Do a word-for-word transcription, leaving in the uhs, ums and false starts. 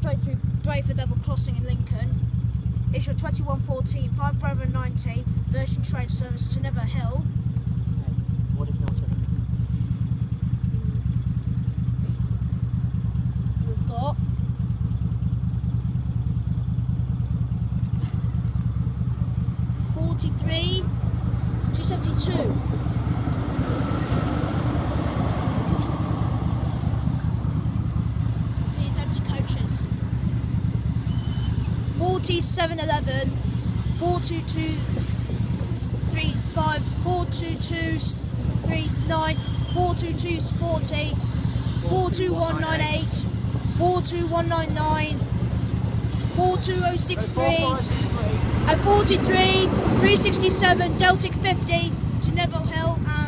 straight through Brayford level crossing in Lincoln. Issue twenty-one fourteen, five Brayford ninety, version train service to Never Hill. What if not? We've got forty-three, two seventy-two. See these empty coaches. forty-seven eleven, four two two three five, four two two three nine, four two two forty, four two one nine eight, four two one nine nine, four two oh six three, and forty-three three sixty-seven Deltic fifty to Neville Hill and